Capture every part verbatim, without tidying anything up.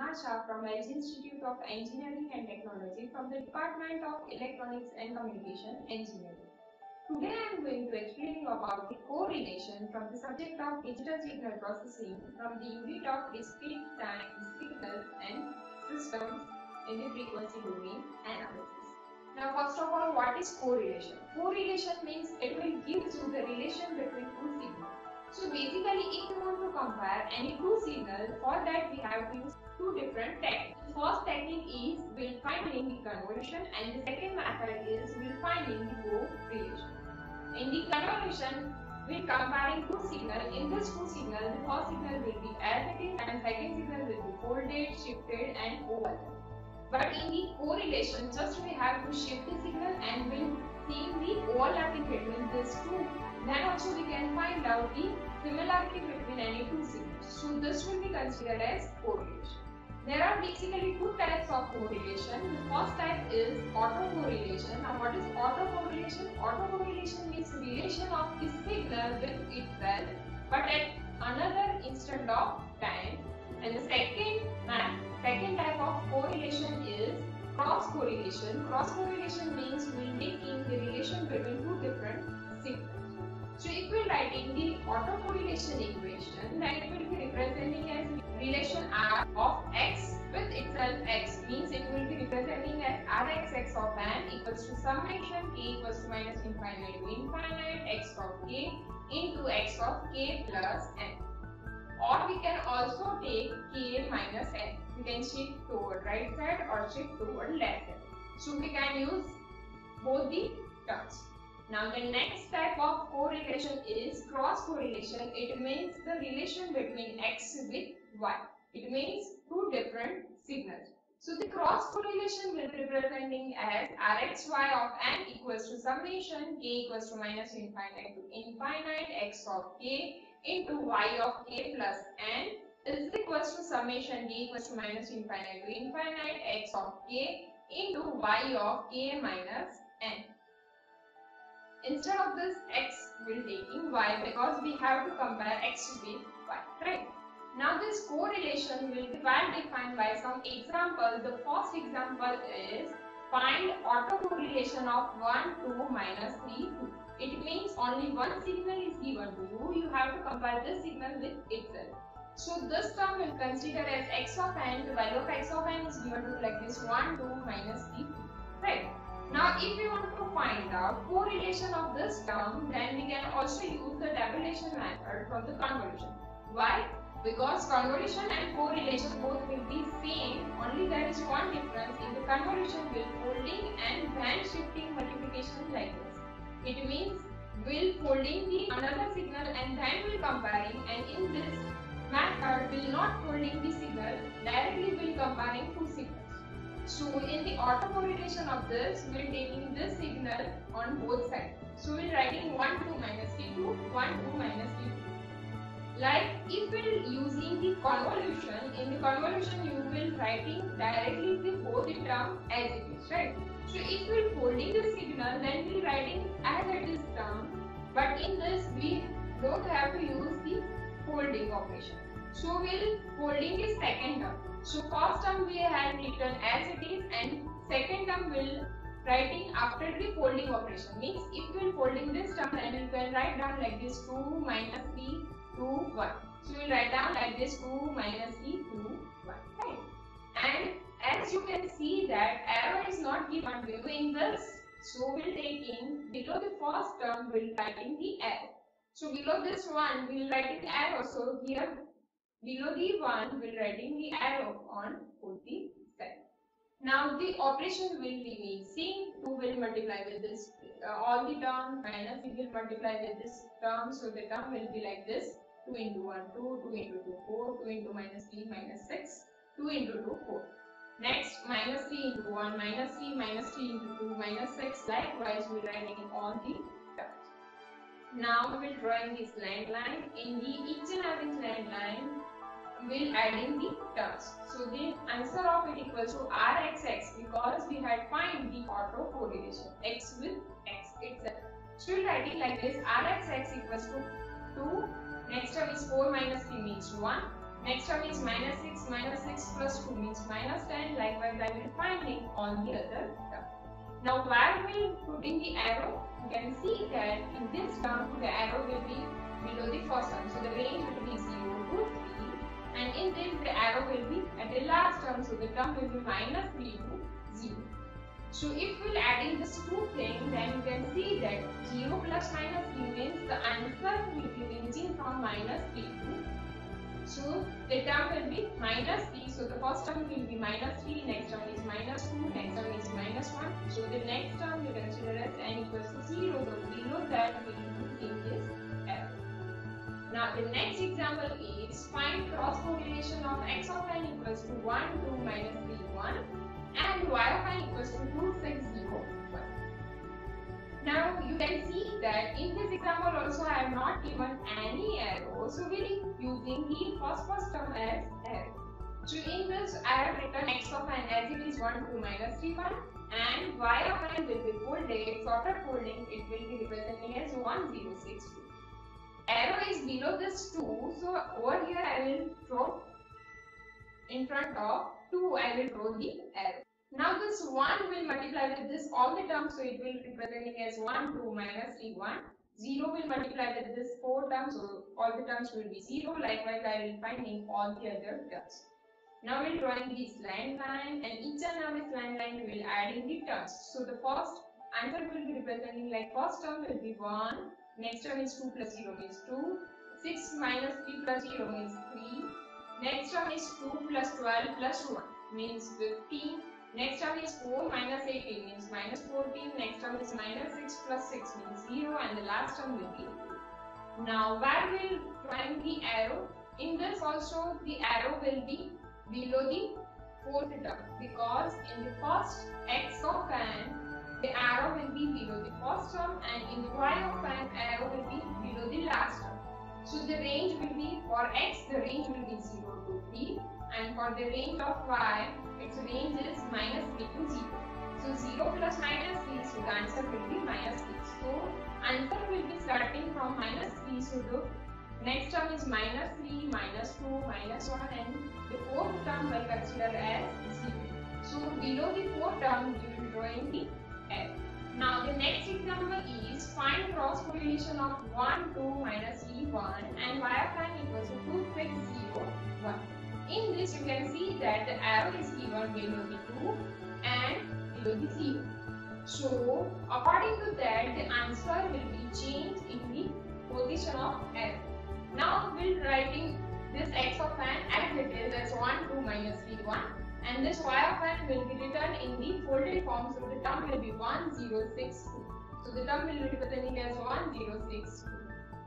Neha Shah from L G Institute of Engineering and Technology from the Department of Electronics and Communication Engineering. Today I am going to explain you about the correlation from the subject of digital signal processing from the unit of discrete time signals and systems in the frequency domain analysis. Now first of all, what is correlation? Correlation means it will give you the relation between two signals. So basically, if you want to compare any two signals, for that we have to use two different techniques. The first technique is we'll finding the convolution, and the second method is we'll finding the correlation. In the convolution, we're comparing two signals. In this two signals, the first signal will be as it is, and second signal will be folded, shifted, and overlapped. But in the correlation, just we have to shift the signal and we'll see the overlapping between these two. Then also we can find out the similarity between any two signals. So this will be considered as correlation. There are basically two types of correlation. The first type is autocorrelation. Now what is autocorrelation? Autocorrelation means relation of the signal with itself but at another instant of time. And the second, second type of correlation is cross correlation. Cross correlation means we're taking the relation between two different signals. So if we write in the autocorrelation equation, then it will be representing as relation R of x with itself x, means it will be representing as Rx of n equals to summation k equals to minus infinite to infinite x of k into x of k plus n. Or we can also take k minus n. We can shift toward right side or shift toward left side. So we can use both the terms. Now the next type of correlation is cross correlation. It means the relation between x with y. It means two different signals. So the cross correlation will be representing as Rxy of n equals to summation k equals to minus infinite to infinite x of k into y of k plus n is equals to summation d equals to minus infinite to infinite x of k into y of k minus n. Instead of this x, we'll taking y because we have to compare x with y, right? Now this correlation will be well defined by some examples. The first example is find autocorrelation of one, two, minus three, two. It means only one signal is given to you. You have to compare this signal with itself. So this term will consider as x of n. The value of x of n is given to like this one, two, minus three, two, right? Now if we want to find out correlation of this term, then we can also use the tabulation method from the convolution. Why? Because convolution and correlation both will be same, only there is one difference. In the convolution will folding and then shifting multiplication like this. It means we'll folding the another signal and then we'll comparing, and in this method will not folding the signal, directly will comparing two signals. So in the autocorrelation of this, we are taking this signal on both sides. So we are writing one, two minus t two, one, two minus t two. Like if we are using the convolution, in the convolution you will writing directly the both the term as it is, right? So if we are folding the signal, then we are writing as it is term. But in this we don't have to use the folding operation. So we will folding the second term. So first term we have written as it is, and second term will writing after the folding operation. Means if we will folding this term, then we can write down like this two minus three, two, one. So we will write down like this two minus three, two, one. Right? And as you can see that arrow is not given below in this. So we will taking below the first term we will writing the arrow. So below this one we will writing the arrow. So here below the one, we will writing the arrow on both the sides. Now the operation will be mixing. two will multiply with this, uh, all the term, minus it will multiply with this term. So the term will be like this: two into one, two, two into two, four, two into minus three, minus six, two into two, four. Next, minus three into one, minus three, minus three into two, minus six. Likewise, we are writing all the terms. Now we will drawing this line line. In the each and every line line, we'll adding the terms. So the answer of it equals to Rxx because we had find the autocorrelation x with x itself. So we'll write it like this: Rxx equals to two. Next term is four minus three means one. Next term is minus six, minus six plus two means minus ten. Likewise, I will finding all the other term. Now, where we put in the arrow? You can see that in this term, the arrow will be below the first term. So, the range will be zero to three. And in this, the arrow will be at the last term. So, the term will be minus three to zero. So, if we'll add in this two things, then you can see that zero plus minus three means the answer will be ranging from minus three to. So, the term will be minus three. So, the first term will be minus three, next term is minus two, next term is minus one. So, the next term you consider as n equals to zero. So, below that we will in this arrow. Now, the next example is find cross correlation of x of n equals to one, two, minus three, one and y of n equals to two, six, zero, one. Now you can see that in this example also I have not given any arrow, so we are using the first first term as arrow. So in this I have written x of n as it is one, two, minus three, one and y of n will be folded, sorted folding, it will be representing as one, zero, six, two. Arrow is below this two, so over here I will draw in front of two, I will draw the arrow. Now this one will multiply with this all the terms, so it will representing as one, two, minus three, one. zero will multiply with this four terms, so all the terms will be zero. Likewise, I will finding all the other terms. Now we will drawing this line line and each and every line line we will add in the terms. So the first answer will be representing like first term will be one, next term is two plus zero means two, six minus three plus zero means three, next term is two plus twelve plus one means fifteen. Next term is four minus eighteen means minus fourteen. Next term is minus six plus six means zero and the last term will be two. Now where will find the arrow? In this also the arrow will be below the fourth term because in the first x of n the arrow will be below the first term and in the y of n arrow will be below the last term. So the range will be for x the range will be zero to three and for the range of y its range is minus three to zero. So zero plus minus three, so the answer will be minus three. So answer will be starting from minus three. So the next term is minus three, minus two, minus one and the fourth term will consider as zero. So below the fourth term you will draw in the arrow. Now the next example is find cross correlation of one, two, minus three, one and y of n equals to two, six, zero, one. In this you can see that the arrow is given below the two and below the zero. So according to that the answer will be changed in the position of arrow. Now we will writing this x of n as it is as one, two, minus three, one and this y of n will be written in the folded form, so the term will be one, zero, six, two. So the term will be representing as one, zero, six, two.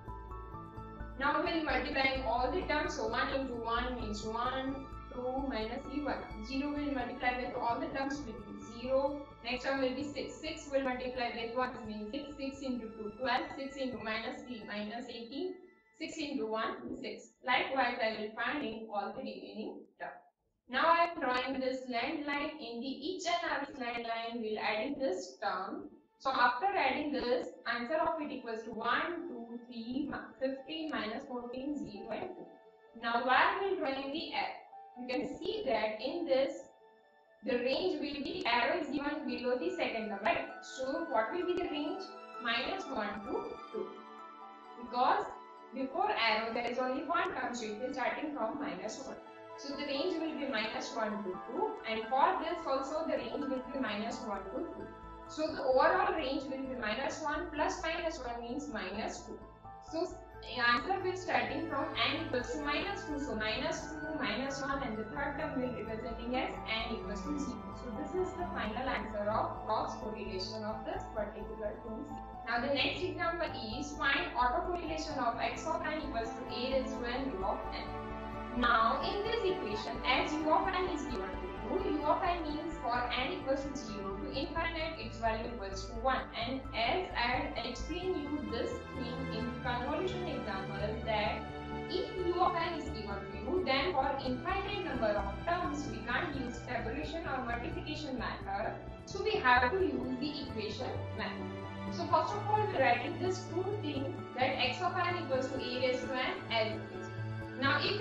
Now we will multiplying all the terms, so one into one means one, two, minus three, one. zero will multiply with all the terms will be zero. Next term will be six. six will multiply with one means six. six into two, twelve. six into minus three, minus eighteen. six into one, six. Likewise, I will finding all the remaining terms. Now I am drawing this land line. In the each and every land line, we will adding this term. So after adding this, answer of it equals to one, two, three, fifteen, minus fourteen, zero and two. Now while we are drawing the arrow, you can see that in this, the range will be, arrow is given below the second term, right? So what will be the range? minus one to two. Because before arrow there is only one term, so it is starting from minus one. So the range will be minus one to two and for this also the range will be minus one to two. So the overall range will be minus one plus minus one means minus two. So the answer will starting from n equals to minus two. So minus two, minus one and the third term will be representing as n equals to zero. So this is the final answer of cross correlation of this particular two. Now the next example is find autocorrelation of x of n equals to a raised to n u of n. Now in this equation as u of n is given to you, u of n means for n equals to zero to infinite its value equals to one, and as I explained you this thing in convolution example that if u of n is given to you, then for infinite number of terms we can't use tabulation or multiplication method, so we have to use the equation method. So first of all we are writing this two thing that x of n equals to a raised to n as it is. Now if you want to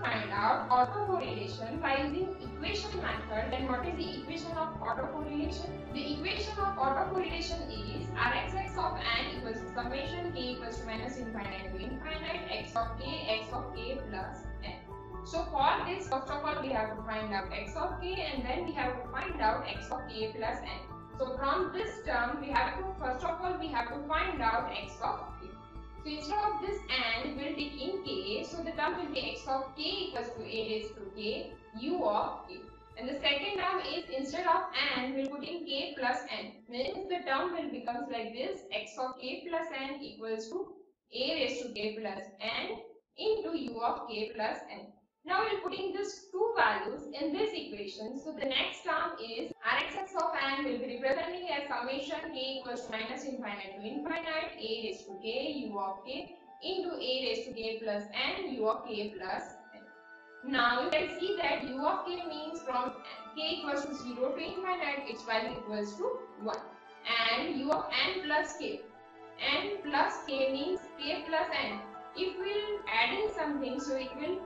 find out autocorrelation by using equation method. Then what is the equation of autocorrelation? The equation of autocorrelation is Rxx of n equals to summation k equals to minus infinite to infinite x of k x of k plus n. So for this, first of all we have to find out x of k and then we have to find out x of k plus n. So from this term we have to, first of all we have to find out x of k. So instead of this n, we will take in k. So the term will be x of k equals to a raised to k u of k. And the second term is instead of n, we will put in k plus n. Means the term will becomes like this: x of k plus n equals to a raised to k plus n into u of k plus n. Now we will put in these two values in this equation. So the next term is Rxx of n will be representing as summation k equals to minus infinite to infinite a raised to k u of k into a raised to k plus n u of k plus n. Now you can see that u of k means from k equals to zero to infinite, its value equals to one, and u of n plus k. N plus k means k plus n. If we will adding something, so it will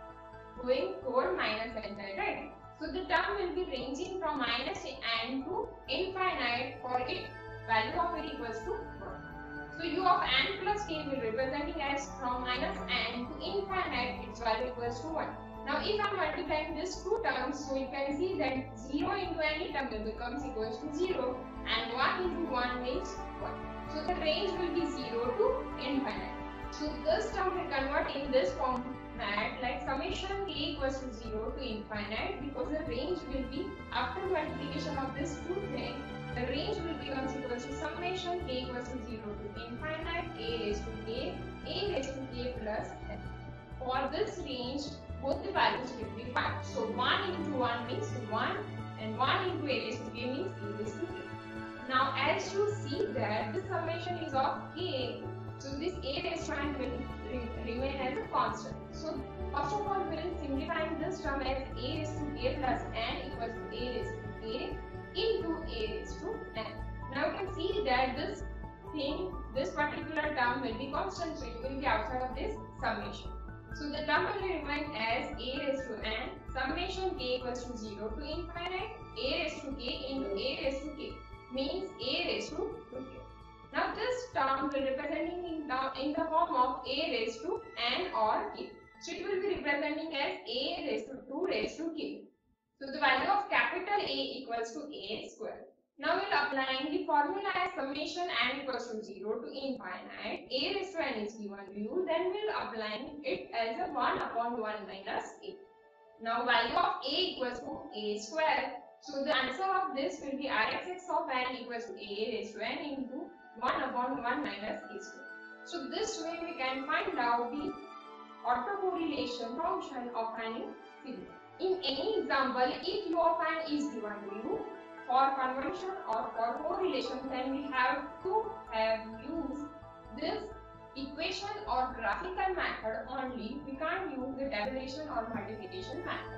going toward minus n side, right? So the term will be ranging from minus n to infinite for it value of it equals to one. So u of n plus k will representing as from minus n to infinite, its value equals to one. Now if I am multiplying these two terms, so you can see that zero into any term will becomes equals to zero and one into one means one. So the range will be zero to infinite. So this term will convert in this form like summation k equals to zero to infinite, because the range will be after multiplication of this two things, the range will become equal to summation k equals to zero to infinite a raised to k a raised to k plus n. For this range, both the values will be five. So one into one means one and one into a raised to k means a raised to k. Now as you see that this summation is of k, so this a raised to n will remain as a constant. So first of all we will simplify this term as a raised to k plus n equals to a raised to k into a raised to n. Now you can see that this thing, this particular term will be constant, so it will be outside of this summation. So the term will remain as a raised to n summation k equals to zero to infinite a raised to k into a raised to k means a raised to k. Now this term will representing in the, in the form of a raised to n or k. So it will be representing as a raised to two raised to k. So the value of capital A equals to a square. Now we will applying the formula as summation n equals to zero to infinite a raised to n is given to you. Then we will applying it as a one upon one minus a. Now value of a equals to a square. So the answer of this will be Rxx of n equals to a raised to n into one upon one minus a square. So this way we can find out the autocorrelation function of any signal. In any example, if u of n is given to you, for conversion or for correlation, then we have to have used this equation or graphical method only. We can't use the tabulation or multiplication method.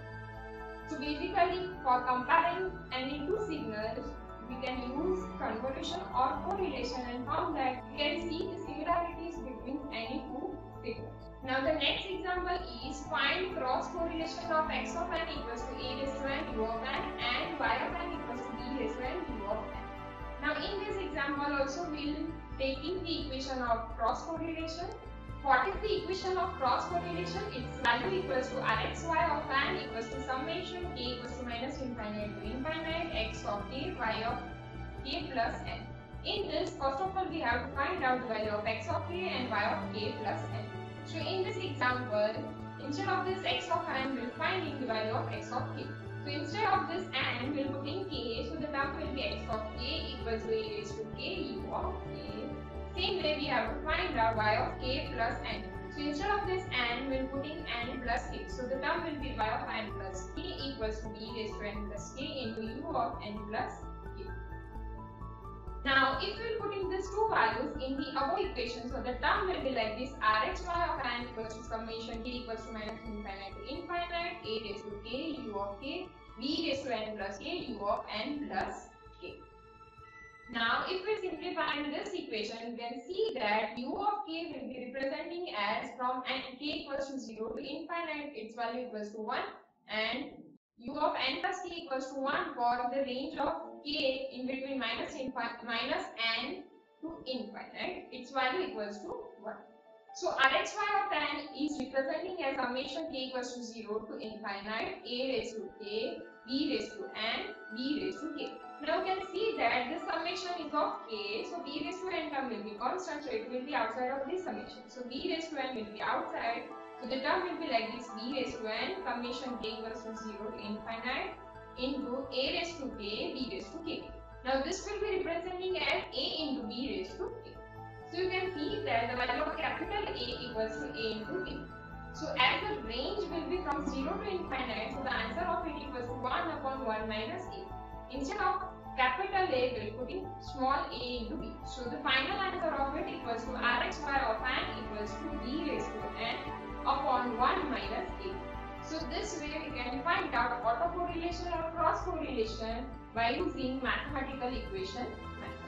So basically, for comparing any two signals, we can use convolution or correlation, and from that we can see the similarities between any two signals. Now the next example is find cross correlation of x of n equals to a raised to n u of n and y of n equals to b raised to n u of n. Now in this example also we will taking the equation of cross correlation. What is the equation of cross correlation? Its value equals to Rxy of n equals to summation k equals to minus infinite to infinite x of k y of k plus n. In this, first of all we have to find out the value of x of k and y of k plus n. So in this example, instead of this x of n, we will find the value of x of k. So instead of this n, we will put in k. So the term will be x of k equals to a raised to k u of k. Same way we have to find out y of k plus n. So instead of this n, we will put in n plus k. So the term will be y of n plus k equals to b raised to n plus k into u of n plus k. Now, if we put in these two values in the above equation, so the term will be like this: Rxy of n equals to summation k equals to minus infinite to infinite a raised to k u of k b raised to n plus k u of n plus k. Now, if we simplify this equation, we can see that u of k will be representing as from n, k equals to zero to infinite, its value equals to one, and u of n plus k equals to one for the range of k in between minus, minus n to infinite, its value equals to one. So Rxy of n is representing as summation k equals to zero to infinite, a raised to k, b raised to n, b raised to k. Now you can see that this summation is of k, so b raised to n term will be constant, so it will be outside of this summation. So b raised to n will be outside, so the term will be like this: b raised to n summation k equals to zero to infinite into a raised to k, b raised to k. Now this will be representing as a into b raised to k. So you can see that the value of capital A equals to A into B. So as the range will be from zero to infinite, so the answer of it equals to one upon one minus A. Instead of capital A, we will put in small a into B. So the final answer of it equals to Rxy of n equals to B raised to n upon one minus A. So this way we can find out autocorrelation or cross correlation by using mathematical equation method.